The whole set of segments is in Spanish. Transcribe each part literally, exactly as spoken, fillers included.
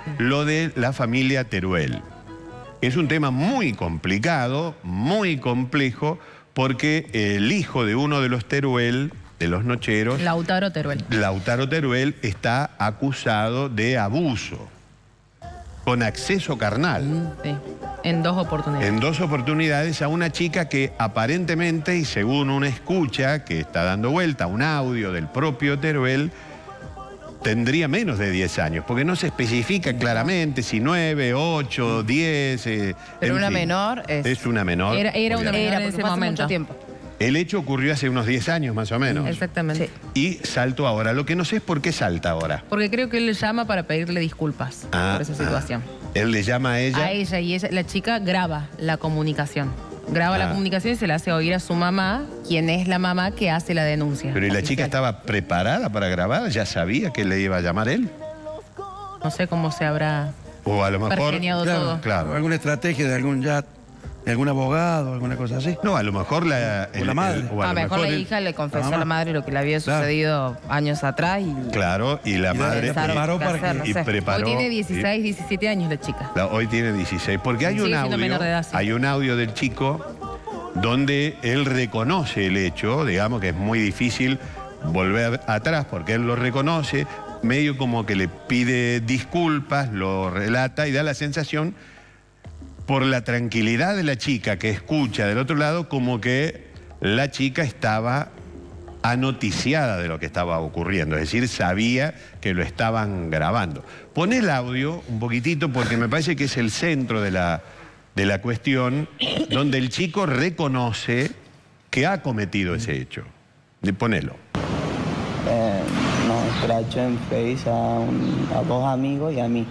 lo de la familia Teruel. Es un tema muy complicado, muy complejo, porque el hijo de uno de los Teruel, de los nocheros, Lautaro Teruel. Lautaro Teruel está acusado de abuso, con acceso carnal. Sí, en dos oportunidades. En dos oportunidades a una chica que aparentemente, y según una escucha que está dando vuelta, un audio del propio Teruel, tendría menos de diez años, porque no se especifica claramente si nueve, ocho, diez... Eh, Pero una fin, menor es... Es una menor. Era, era una menor Era, en porque ese fue hace momento. mucho tiempo. El hecho ocurrió hace unos diez años más o menos. Exactamente. Sí. Y saltó ahora. Lo que no sé es por qué salta ahora. Porque creo que él le llama para pedirle disculpas Ah, por esa situación. ah. Él le llama a ella. A ella y ella, la chica graba la comunicación. Graba Ah. la comunicación y se la hace oír a su mamá, quien es la mamá que hace la denuncia. Pero ¿y la oficial. chica estaba preparada para grabar? ¿Ya sabía que le iba a llamar él? No sé cómo se habrá O a lo mejor... pergeniado Claro, todo. Claro. alguna estrategia de algún ya, de algún abogado, alguna cosa así. No, a lo mejor la... O la madre. o a A lo lo mejor la él- hija le confesó Mamá. a la madre lo que le había Claro. sucedido años atrás y... Claro, y la Y madre... pensaron preparó qué para hacer, que- no y sé. preparó... Hoy tiene y- dieciséis, diecisiete años la chica. La- hoy tiene dieciséis, porque hay Sigue un siendo audio, menor de edad, sí. hay un audio del chico donde él reconoce el hecho, digamos que es muy difícil volver atrás porque él lo reconoce, medio como que le pide disculpas, lo relata y da la sensación, por la tranquilidad de la chica que escucha del otro lado, como que la chica estaba anoticiada de lo que estaba ocurriendo, es decir, sabía que lo estaban grabando. Pon el audio un poquitito porque me parece que es el centro de la, de la cuestión, donde el chico reconoce que ha cometido ese hecho. De ponelo. Eh, nos escrachó en Face a, un- a dos amigos y a mí.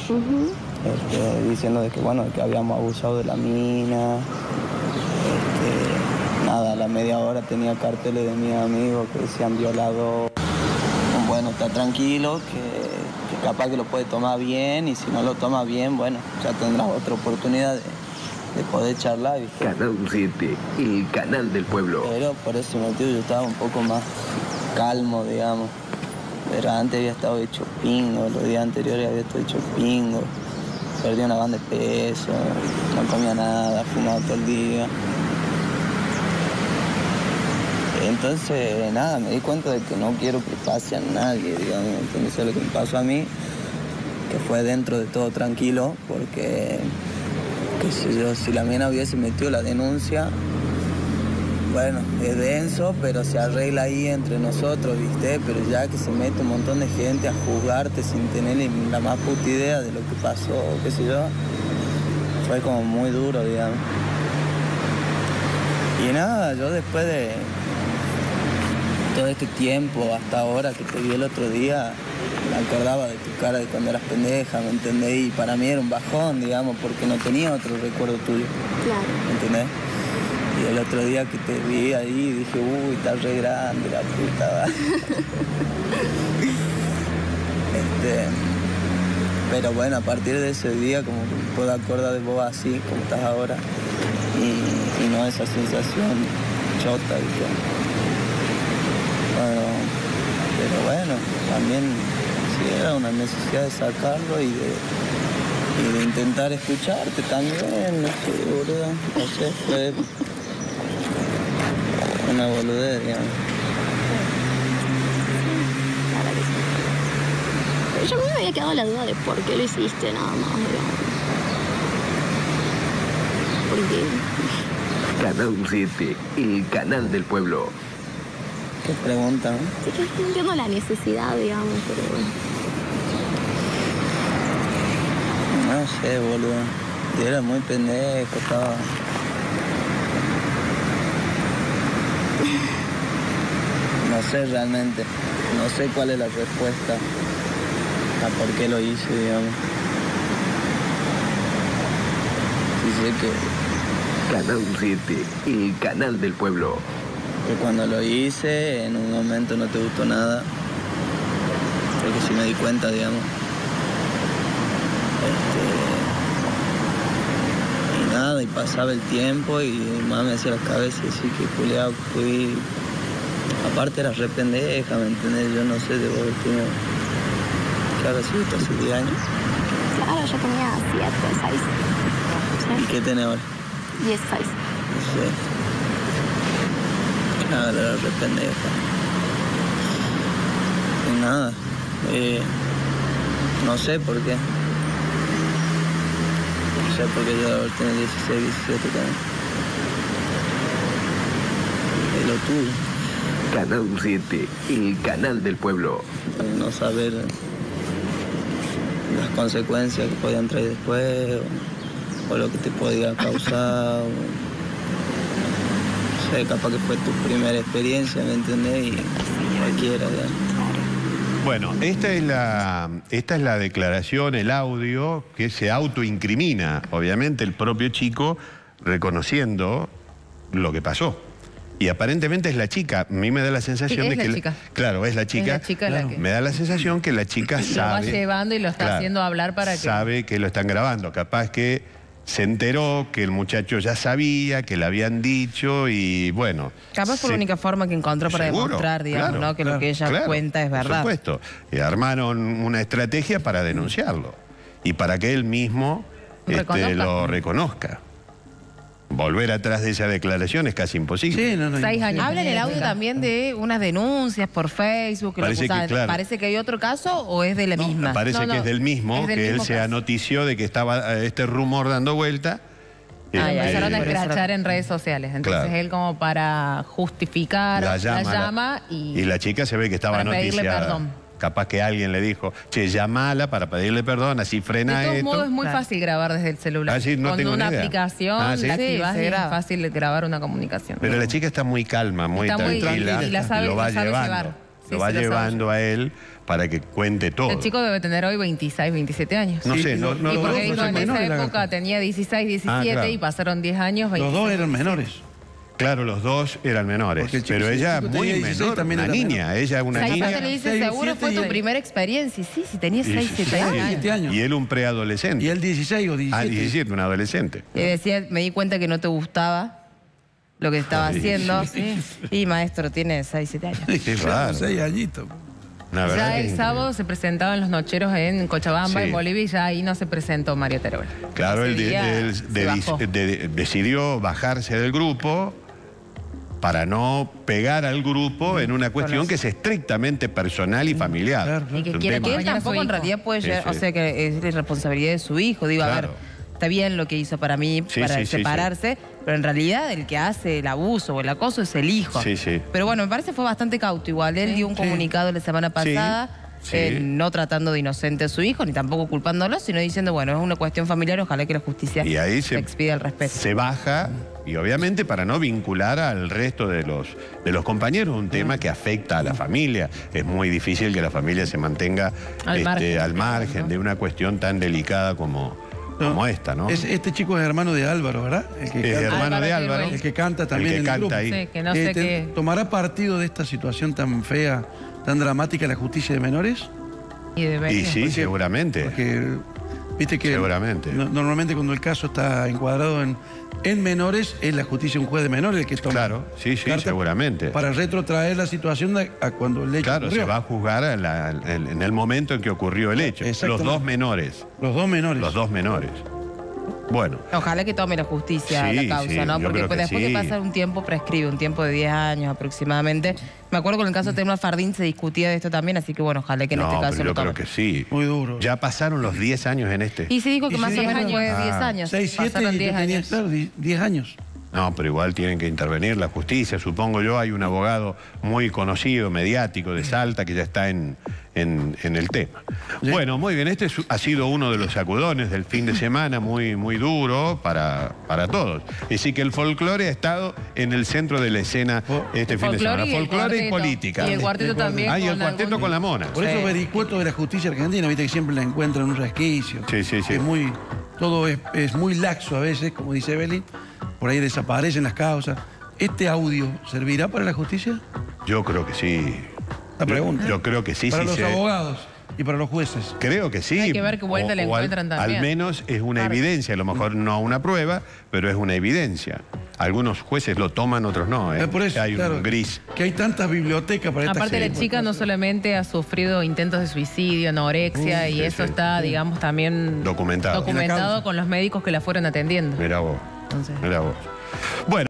Este, diciendo de que bueno, de que habíamos abusado de la mina. Este, nada, a la media hora tenía carteles de mis amigos que decían violado. Bueno, está tranquilo, que, que capaz que lo puede tomar bien y si no lo toma bien, bueno, ya tendrás otra oportunidad de, de poder charlar, ¿viste? Canal siete, el canal del pueblo. Pero por ese motivo yo estaba un poco más calmo, digamos. Pero antes había estado hecho pingo, los días anteriores había estado hecho pingo. Perdí una banda de peso, no comía nada, fumaba todo el día. Entonces, nada, me di cuenta de que no quiero que pase a nadie, digamos. Entonces, lo que me pasó a mí, que fue dentro de todo tranquilo, porque, qué sé yo, si la mina hubiese metido la denuncia, bueno, es denso, pero se arregla ahí entre nosotros, ¿viste? Pero ya que se mete un montón de gente a juzgarte sin tener ni la más puta idea de lo que pasó, qué sé yo, fue como muy duro, digamos. Y nada, yo después de todo este tiempo, hasta ahora que te vi el otro día, me acordaba de tu cara de cuando eras pendeja, ¿me entendés? Y para mí era un bajón, digamos, porque no tenía otro recuerdo tuyo. Claro. ¿Me entendés? Y el otro día que te vi ahí dije, uy, está re grande la puta, va. este, pero bueno, a partir de ese día como que me puedo acordar de vos así, como estás ahora, y, y no esa sensación chota, ¿viste? Bueno, pero bueno, también sí era una necesidad de sacarlo y de, y de intentar escucharte también, no sé, boludo, no sé, fue una boludez, digamos. Claro que sí. Pero yo a mí me había quedado la duda de por qué lo hiciste, nada más, digamos. ¿Por qué? Canal siete, el canal del pueblo. ¿Qué pregunta, no? Sí que no entiendo la necesidad, digamos, pero bueno. No sé, boludo. Yo era muy pendejo, estaba... No sé realmente, no sé cuál es la respuesta a por qué lo hice, digamos. Sí sé que, Canal siete, el canal del pueblo. que cuando lo hice, en un momento no te gustó nada. Porque sí me di cuenta, digamos. Este, y nada, y pasaba el tiempo y mi mamá me hacía la cabeza y decía que culiao fui. Aparte era re pendeja, ¿me entendés? Yo no sé de vos, tío. ¿Qué habrá sido? ¿Hace diez años? Claro, yo tenía siete, seis. ¿Y qué tenés ahora? dieciséis. Sí. Claro, re pendeja. Y nada. Eh, no sé por qué. No sé por qué yo ahora tengo dieciséis, diecisiete también. Es lo tuyo. Canal siete, el canal del pueblo. No saber las consecuencias que podían traer después, o, o lo que te podía causar. O, no sé, capaz que fue tu primera experiencia, ¿me entendés? Y cualquiera, ¿verdad? Bueno, esta es la, esta es la declaración, el audio que se autoincrimina, obviamente el propio chico reconociendo lo que pasó. Y aparentemente es la chica. A mí me da la sensación Sí, de es la que... chica. Claro, es la chica. Es la chica la que- Me da la sensación que la chica sabe... Lo va llevando y lo está Claro, haciendo hablar para que... Sabe que lo están grabando. Capaz que se enteró que el muchacho ya sabía, que le habían dicho y bueno... Capaz fue se- la única forma que encontró para Seguro, demostrar, digamos, claro, ¿no? Que claro, lo que ella claro, cuenta es verdad. Por supuesto. Y armaron una estrategia para denunciarlo. Y para que él mismo este, Reconozca. lo reconozca. Volver atrás de esa declaración es casi imposible. Sí, no, no. Seis años. Habla en el audio Venga. también de unas denuncias por Facebook. Que lo Parece que, acusaban. claro. ¿Parece que hay otro caso o es de la misma? Parece No, que no, es del mismo, es del que mismo él se caso. anotició de que estaba eh, este rumor dando vuelta. Ah, ya, Este, Empezaron a Por eso escrachar era- en redes sociales. Entonces Claro. él como para justificar la llama, la- llama y, y la chica se ve que estaba para pedirle noticiada. perdón. Capaz que alguien le dijo, che, llamala para pedirle perdón, así De frena todos esto. modos es muy Claro. fácil grabar desde el celular. Ah, sí, no Con tengo una ni idea. aplicación Ah, ¿sí? la activas Sí, y se es graba. fácil grabar una comunicación. Pero la chica está muy calma, muy Está muy- tranquila. y la sabe- lo va lo sabe llevando. llevar. Sí, lo va sí, lo sabe llevando a él para que cuente todo. El chico debe tener hoy veintiséis, veintisiete años. No Sí, sé, y no, los- no y lo porque dos dijo, son en menores, esa la época gata. tenía dieciséis, diecisiete claro. y pasaron diez años, Los veintiséis. dos eran menores. Claro, los dos eran menores. Porque el chico- Pero si el ella chico muy tenía dieciséis, menor, también una era niña. menor. Ella una Ahí niña. aparte le dice, seis, seguro fue siete tu y- primera experiencia. Y sí, sí, tenía Y- seis, siete años. siete años. Y él un preadolescente. Y él dieciséis o Ah, diecisiete. diecisiete, un adolescente. Y decía, me di cuenta que no te gustaba lo que estaba Ay, haciendo. sí. Y maestro, tiene seis, siete años. Qué raro. Seis añitos. La verdad Ya que el es sábado se presentaban los nocheros en Cochabamba, Sí. en Bolivia, y ya ahí no se presentó Mario Teruel. Claro, él, Ese de- día él se de- bajó. de- de- decidió bajarse del grupo para no pegar al grupo en una cuestión que es estrictamente personal y familiar. Claro, claro. Y que Es un quiere tema- Que él acompañar a su tampoco en hijo. realidad puede Sí, llegar, sí. o sea que es la responsabilidad de su hijo. Digo, a Claro. ver, está bien lo que hizo para mí, Sí, para sí, sí, separarse, pero en realidad el que hace el abuso o el acoso es el hijo. Sí, sí. Pero bueno, me parece que fue bastante cauto igual. Él dio un comunicado la semana pasada. Sí, eh, sí. no tratando de inocente a su hijo, ni tampoco culpándolo, sino diciendo, bueno, es una cuestión familiar, ojalá que la justicia Y ahí se se, expida al respecto. se baja, y obviamente para no vincular al resto de los, de los compañeros, un tema que afecta a la familia. Es muy difícil que la familia se mantenga Al este, margen. al margen de una cuestión tan delicada como, como esta, ¿no? Es- este chico es hermano de Álvaro, ¿verdad? El que Es canta, hermano Álvaro de Teruel. Álvaro. el que canta también el que en el canta grupo. ahí. Sí, que no Eh, sé te- qué. ¿Tomará partido de esta situación tan fea, tan dramática la justicia de menores? Y debería. Y sí, Porque- seguramente. Porque viste que Seguramente. no- normalmente cuando el caso está encuadrado en, en menores, es la justicia un juez de menores el que toma. Claro, sí, sí, carta seguramente. Para retrotraer la situación a, a cuando el hecho Claro, ocurrió. se va a juzgar en, la- en- en el momento en que ocurrió el hecho. Los Exactamente. dos menores. Los dos menores. Los dos menores. Bueno, Ojalá que tome la justicia Sí, la causa, sí, ¿no? yo Porque creo que después sí. que pasa un tiempo, prescribe, un tiempo de diez años aproximadamente. Me acuerdo con el caso de Telma Fardín se discutía de esto también, así que bueno, ojalá que en no, este caso pero lo yo tome. creo que sí. Muy duro. Ya pasaron los diez años en este. Y se dijo que Y más sí, o diez menos fue años. diez Ah. años. seis, siete pasaron y yo diez tenía, años. claro, di- diez años. No, pero igual tienen que intervenir la justicia, supongo yo. Hay un abogado muy conocido, mediático, de Salta, que ya está en, en, en el tema. Sí. Bueno, muy bien, este es- ha sido uno de los sacudones del fin de semana, muy, muy duro para, para todos. Es decir, que el folclore ha estado en el centro de la escena este fin de semana. y el Folclore y cuarteto. política. Y el cuarteto también. Ah, y el con cuarteto algún- con la mona. Por eso Sí. vericuetos de la justicia argentina, viste que siempre la encuentran en un resquicio. Sí, sí, sí. Es muy, todo es, es muy laxo a veces, como dice Evelyn. Por ahí desaparecen las causas. ¿Este audio servirá para la justicia? Yo creo que sí. La pregunta. Yo, yo creo que sí, para sí. los se- abogados. y para los jueces. Creo que sí. Hay que ver qué vuelta le O- o al- encuentran también. Al menos es una Claro. evidencia, a lo mejor no una prueba, pero es una evidencia. Algunos jueces lo toman, otros no. ¿eh? Es por eso, Hay claro, un gris. que hay tantas bibliotecas para esta Aparte, gente. la chica no solamente ha sufrido intentos de suicidio, anorexia, Uh, y sí, eso sí. está, digamos, también Documentado. documentado causa. con los médicos que la fueron atendiendo. Mirá vos. Entonces. Mirá vos. Bueno.